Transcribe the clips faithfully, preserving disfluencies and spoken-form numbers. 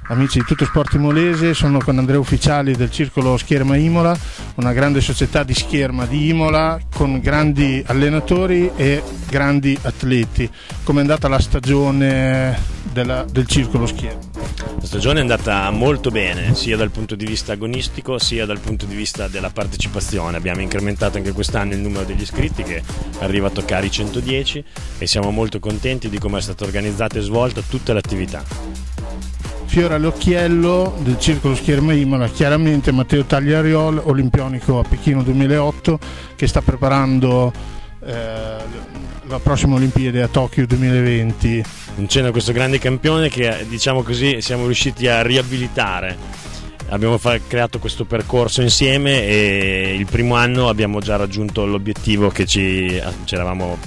Amici di Tutto Sport Imolese, sono con Andrea Ufficiali del Circolo Scherma Imola, una grande società di scherma di Imola con grandi allenatori e grandi atleti. Com'è andata la stagione della, del Circolo Scherma? La stagione è andata molto bene, sia dal punto di vista agonistico sia dal punto di vista della partecipazione. Abbiamo incrementato anche quest'anno il numero degli iscritti, che arriva a toccare i centodieci, e siamo molto contenti di come è stata organizzata e svolta tutta l'attività. Fiore all'occhiello del Circolo Scherma Imola, chiaramente Matteo Tagliariol, olimpionico a Pechino duemilaotto, che sta preparando eh, la prossima Olimpiade a Tokyo duemilaventi. In cena questo grande campione che, diciamo così, siamo riusciti a riabilitare. Abbiamo creato questo percorso insieme e il primo anno abbiamo già raggiunto l'obiettivo che ci, ci eravamo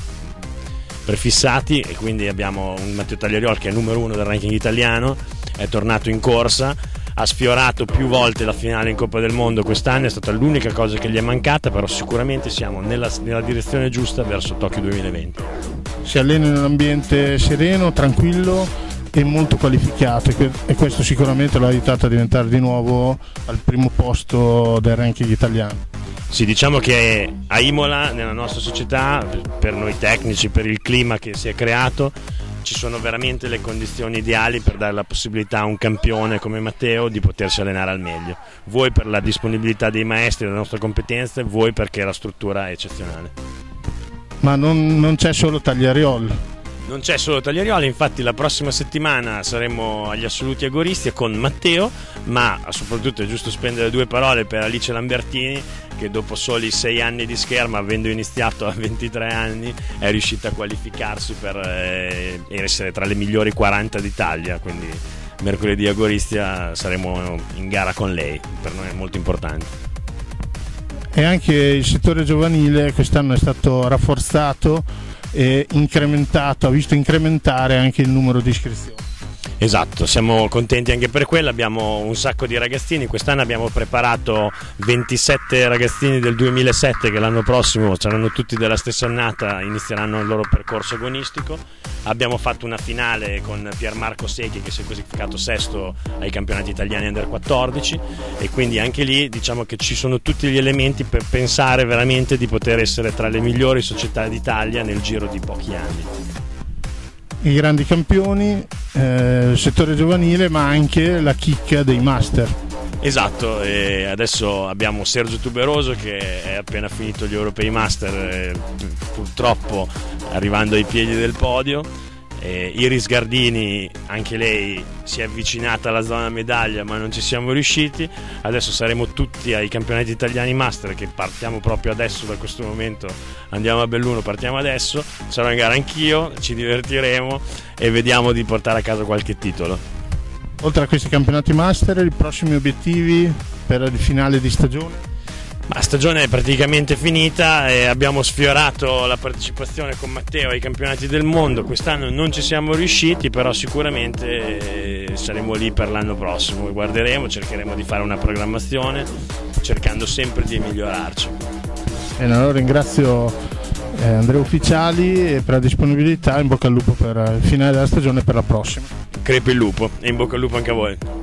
prefissati, e quindi abbiamo un Matteo Tagliariol che è numero uno del ranking italiano, è tornato in corsa, ha sfiorato più volte la finale in Coppa del Mondo quest'anno, è stata l'unica cosa che gli è mancata, però sicuramente siamo nella, nella direzione giusta verso Tokyo duemilaventi. Si allena in un ambiente sereno, tranquillo e molto qualificato, e questo sicuramente l'ha aiutato a diventare di nuovo al primo posto del ranking italiano. Sì, diciamo che a Imola, nella nostra società, per noi tecnici, per il clima che si è creato, ci sono veramente le condizioni ideali per dare la possibilità a un campione come Matteo di potersi allenare al meglio. Voi per la disponibilità dei maestri, le nostre competenze, voi perché la struttura è eccezionale. Ma non, non c'è solo Tagliariol. Non c'è solo Tagliariol, infatti la prossima settimana saremo agli assoluti agoristi con Matteo, ma soprattutto è giusto spendere due parole per Alice Lambertini, che dopo soli sei anni di scherma, avendo iniziato a ventitré anni, è riuscita a qualificarsi per eh, essere tra le migliori quaranta d'Italia, quindi mercoledì agoristia saremo in gara con lei, per noi è molto importante. E anche il settore giovanile quest'anno è stato rafforzato e incrementato, ha visto incrementare anche il numero di iscrizioni. Esatto, siamo contenti anche per quello, abbiamo un sacco di ragazzini, quest'anno abbiamo preparato ventisette ragazzini del duemilasette che l'anno prossimo saranno tutti della stessa annata, inizieranno il loro percorso agonistico. Abbiamo fatto una finale con Piermarco Secchi che si è classificato sesto ai campionati italiani under quattordici, e quindi anche lì diciamo che ci sono tutti gli elementi per pensare veramente di poter essere tra le migliori società d'Italia nel giro di pochi anni. I grandi campioni, eh, il settore giovanile, ma anche la chicca dei master. Esatto, e adesso abbiamo Sergio Tuberoso che è appena finito gli Europei Master, eh, purtroppo arrivando ai piedi del podio. Eh, Iris Gardini, anche lei si è avvicinata alla zona medaglia ma non ci siamo riusciti. Adesso saremo tutti ai campionati italiani master, che partiamo proprio adesso, da questo momento andiamo a Belluno, partiamo adesso, sarò in gara anch'io, ci divertiremo e vediamo di portare a casa qualche titolo. Oltre a questi campionati master, i prossimi obiettivi per il finale di stagione? La stagione è praticamente finita e abbiamo sfiorato la partecipazione con Matteo ai campionati del mondo. Quest'anno non ci siamo riusciti, però sicuramente saremo lì per l'anno prossimo. Guarderemo, cercheremo di fare una programmazione cercando sempre di migliorarci. Bene, allora ringrazio eh, Andrea Ufficiali per la disponibilità, in bocca al lupo per il finale della stagione e per la prossima. Crepi il lupo e in bocca al lupo anche a voi.